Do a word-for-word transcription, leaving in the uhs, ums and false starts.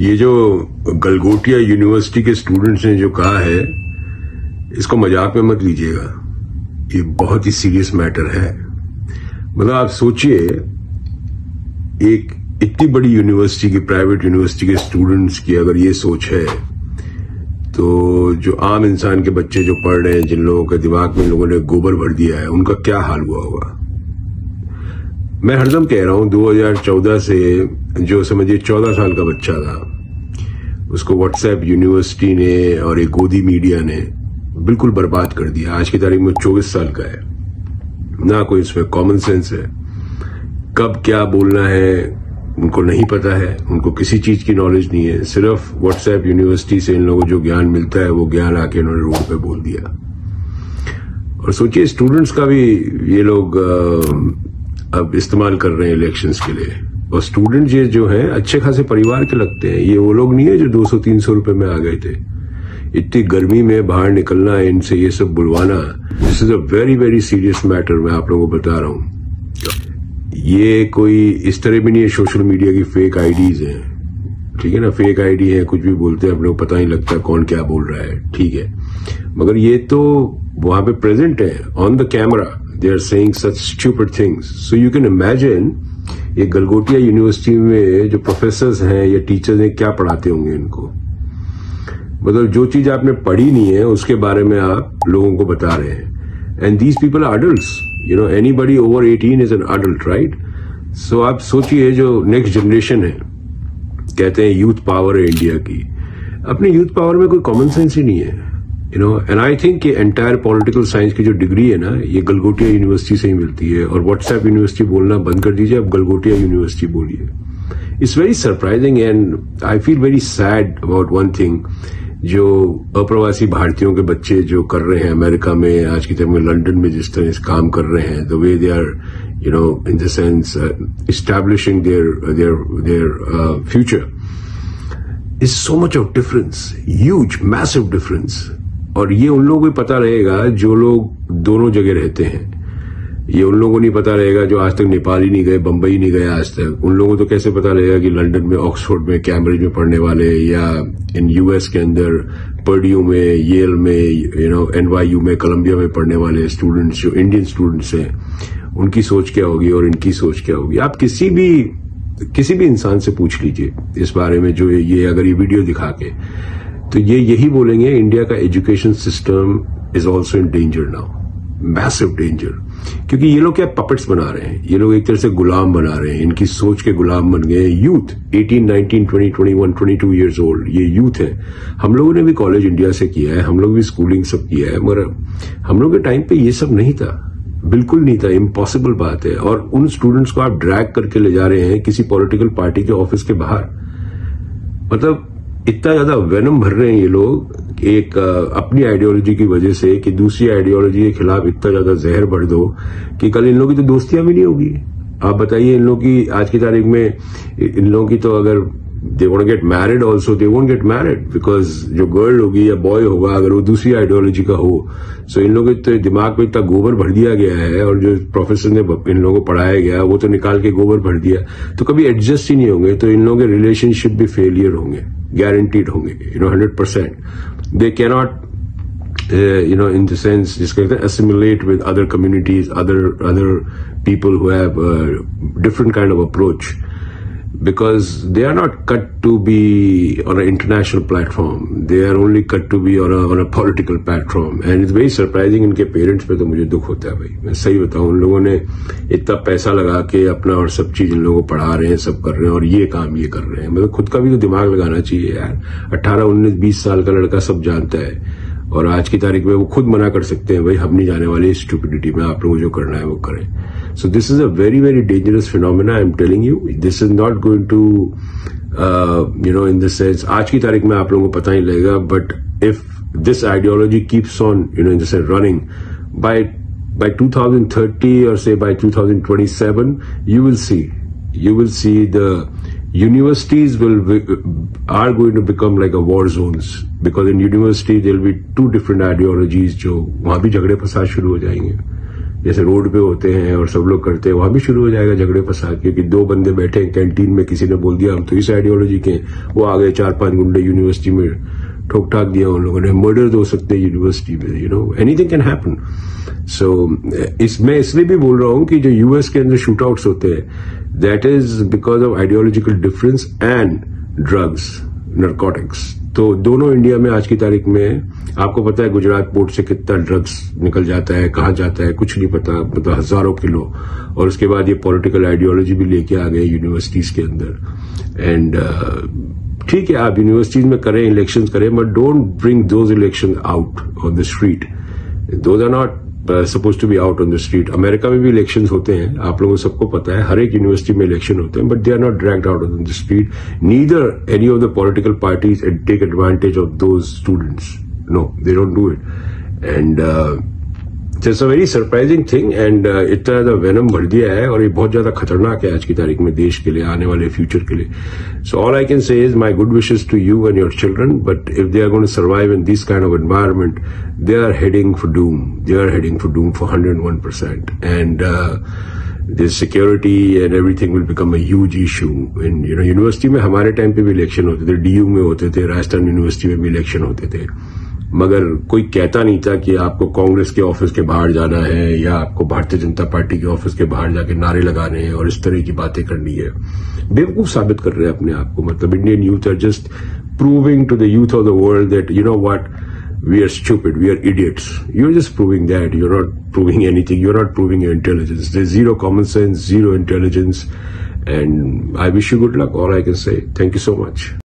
ये जो गलगोटिया यूनिवर्सिटी के स्टूडेंट्स ने जो कहा है, इसको मजाक में मत लीजिएगा। ये बहुत ही सीरियस मैटर है। मतलब आप सोचिए, एक इतनी बड़ी यूनिवर्सिटी की, प्राइवेट यूनिवर्सिटी के स्टूडेंट्स की अगर ये सोच है, तो जो आम इंसान के बच्चे जो पढ़ रहे हैं, जिन लोगों के दिमाग में लोगों ने गोबर भर दिया है, उनका क्या हाल हुआ होगा। मैं हरदम कह रहा हूं, दो हज़ार चौदह से जो समझिए चौदह साल का बच्चा था, उसको व्हाट्सएप यूनिवर्सिटी ने और एक गोदी मीडिया ने बिल्कुल बर्बाद कर दिया। आज की तारीख में चौबीस साल का है, ना कोई इसमें कॉमन सेंस है। कब क्या बोलना है उनको नहीं पता है, उनको किसी चीज की नॉलेज नहीं है। सिर्फ व्हाट्सएप यूनिवर्सिटी से इन लोगों को जो ज्ञान मिलता है, वो ज्ञान आके उन्होंने रोड पे बोल दिया। और सोचिए, स्टूडेंट्स का भी ये लोग अब इस्तेमाल कर रहे हैं इलेक्शंस के लिए। और स्टूडेंट ये जो हैं अच्छे खासे परिवार के लगते हैं। ये वो लोग नहीं है जो दो सौ तीन सौ रुपए में आ गए थे। इतनी गर्मी में बाहर निकलना, इनसे ये सब बुलवाना, this is a very very serious matter. मैं आप लोगों को बता रहा हूं, ये कोई इस तरह भी नहीं है सोशल मीडिया की फेक आईडीज हैं, ठीक है ना। फेक आईडी है, कुछ भी बोलते हैं, अपने को पता नहीं लगता कौन क्या बोल रहा है, ठीक है। मगर ये तो वहां पे प्रेजेंट है on the camera, they are saying such stupid things. So you can imagine ये गलगोटिया यूनिवर्सिटी में जो प्रोफेसर्स हैं या टीचर्स हैं, क्या पढ़ाते होंगे इनको। मतलब जो चीज आपने पढ़ी नहीं है, उसके बारे में आप लोगों को बता रहे हैं। And these people are adults, you know, anybody over eighteen is an adult, right. So आप सोचिए, जो नेक्स्ट जनरेशन है, कहते हैं यूथ पावर है इंडिया की, अपने यूथ पावर में कोई कॉमन सेंस ही नहीं है, you know. And I think ये एंटायर पॉलिटिकल साइंस की जो डिग्री है ना, ये गलगोटिया यूनिवर्सिटी से ही मिलती है। और व्हाट्सएप यूनिवर्सिटी बोलना बंद कर दीजिए, अब गलगोटिया यूनिवर्सिटी बोलिए। It's very surprising and I feel very sad about one thing. जो अप्रवासी भारतीयों के बच्चे जो कर रहे हैं अमेरिका में, आज की तरह में लंदन में जिस तरह से काम कर रहे हैं, the way they are, you know, in the sense establishing their their their future, is so much of difference, huge massive difference. और ये उन लोगों को पता रहेगा जो लोग दोनों जगह रहते हैं। ये उन लोगों को नहीं पता रहेगा जो आज तक नेपाल ही नहीं गए, बंबई नहीं गए आज तक। उन लोगों को तो कैसे पता रहेगा कि लंदन में, ऑक्सफोर्ड में, कैम्ब्रिज में पढ़ने वाले, या इन यूएस के अंदर पर्ड्यू में, येल में, यू नो, एनवाईयू में, कोलंबिया में पढ़ने वाले स्टूडेंट्स, जो इंडियन स्टूडेंट्स हैं, उनकी सोच क्या होगी और इनकी सोच क्या होगी। आप किसी भी किसी भी इंसान से पूछ लीजिए इस बारे में, जो ये अगर ये वीडियो दिखा के, तो ये यही बोलेंगे, इंडिया का education system is also in danger now, massive danger. क्योंकि ये लोग क्या पपेट्स बना रहे हैं, ये लोग एक तरह से गुलाम बना रहे हैं, इनकी सोच के गुलाम बन गए। यूथ अठारह, उन्नीस, बीस, इक्कीस, बाईस इयर्स ओल्ड, ये यूथ है। हम लोगों ने भी कॉलेज इंडिया से किया है, हम लोग भी स्कूलिंग सब किया है, मगर हम लोग के टाइम पे ये सब नहीं था, बिल्कुल नहीं था, इम्पॉसिबल बात है। और उन स्टूडेंट्स को आप ड्रैग करके ले जा रहे हैं किसी पॉलिटिकल पार्टी के ऑफिस के बाहर। मतलब इतना ज्यादा वेनम भर रहे हैं ये लोग एक अपनी आइडियोलॉजी की वजह से, कि दूसरी आइडियोलॉजी के खिलाफ इतना ज्यादा जहर भर दो कि कल इन लोगों की तो दोस्तियां भी नहीं होगी। आप बताइए, इन लोगों की आज की तारीख में, इन लोगों की तो अगर they want get married also, they won't get married, because जो गर्ल होगी या बॉय होगा, अगर वो दूसरी आइडियोलॉजी का हो, सो इन लोगों के दिमाग में इतना गोबर भर दिया गया है, और जो प्रोफेसर ने इन लोगों को पढ़ाया गया वो तो निकाल के गोबर भर दिया, तो कभी एडजस्ट ही नहीं होंगे। तो इन लोगों के रिलेशनशिप भी फेलियर होंगे, गारंटीड होंगे, you know, hundred percent. They cannot, you know, in the sense, जिसको कहते हैं assimilate with other communities, other other people who have a different kind of approach, because they are not cut to be on an international platform. They are only cut to be on a on a political platform, and it's very surprising. इनके parents पे तो मुझे दुख होता है भाई, मैं सही बताऊं। उन लोगों ने इतना पैसा लगा के अपना और सब चीज इन लोगों को पढ़ा रहे हैं, सब कर रहे हैं, और ये काम ये कर रहे हैं। मतलब खुद का भी तो दिमाग लगाना चाहिए यार। अट्ठारह उन्नीस बीस साल का लड़का सब जानता है, और आज की तारीख में वो खुद मना कर सकते हैं, भाई हम नहीं जाने वाले स्टूपिडिटी में, आप लोगों को जो करना है वो करें। So this is a very very dangerous phenomena, I am telling you. This is not going to, you know, in this sense, आज की तारीख में आप लोगों को पता ही लगेगा, but if this ideology keeps on, you know, in the sense running, by by twenty thirty or say by twenty twenty-seven, you will see, you will see the universities will are going to become like a war zones, because in university there will be two different ideologies, जो वहां भी झगड़े फसाद शुरू हो जाएंगे। जैसे road पे होते हैं और सब लोग करते हैं, वहां भी शुरू हो जाएगा झगड़े फसाद, क्योंकि दो बंदे बैठे हैं कैंटीन में, किसी ने बोल दिया हम तो इस आइडियोलॉजी के, वो आ गए चार पांच गुंडे यूनिवर्सिटी में ठोक ठाक दिया उन लोगों ने, मर्डर हो सकते हैं यूनिवर्सिटी में, you know anything can happen. So इसमें इसलिए भी बोल रहा हूं कि जो यूएस के अंदर शूट आउट्स होते हैं, that is because of ideological difference and drugs, narcotics. तो दोनों इंडिया में आज की तारीख में, आपको पता है गुजरात पोर्ट से कितना ड्रग्स निकल जाता है, कहाँ जाता है कुछ नहीं पता, मतलब हजारों किलो, और उसके बाद ये पॉलिटिकल आइडियोलॉजी भी लेके आ गए यूनिवर्सिटीज के अंदर। एंड ठीक है, आप यूनिवर्सिटीज में करें, इलेक्शंस करें, but don't bring those election out on the street. Those are not suppose to be out on the street. America में भी इलेक्शंस होते हैं, आप लोगों को सबको पता है, हर एक यूनिवर्सिटी में इलेक्शन होते हैं, but they are not dragged out on the street. Neither any of the political parties take advantage of those students, no they don't do it. And it's a very surprising thing, and इतना ज्यादा venom भर दिया है, और ये बहुत ज्यादा खतरनाक है आज की तारीख में देश के लिए, आने वाले फ्यूचर के लिए। So all I can say is my good wishes to you and your children, but if they are going to survive in this kind of environment, they are heading for doom. They are heading for doom for one hundred one percent. And uh, this security and everything will become a huge issue. In you know, university में हमारे time पे भी election होते थे, DU में होते थे, Rajasthan university में भी इलेक्शन होते थे, मगर कोई कहता नहीं था कि आपको कांग्रेस के ऑफिस के बाहर जाना है या आपको भारतीय जनता पार्टी के ऑफिस के बाहर जाके नारे लगाने हैं और इस तरह की बातें करनी है। बेवकूफ साबित कर रहे हैं अपने आप को, मतलब Indian youth are just proving to the youth of the world that you know what, we are stupid, we are idiots. You're just proving that. You're not proving anything. You're not proving your intelligence. There's zero common sense, zero intelligence. And I wish you good luck. All I can say. Thank you so much.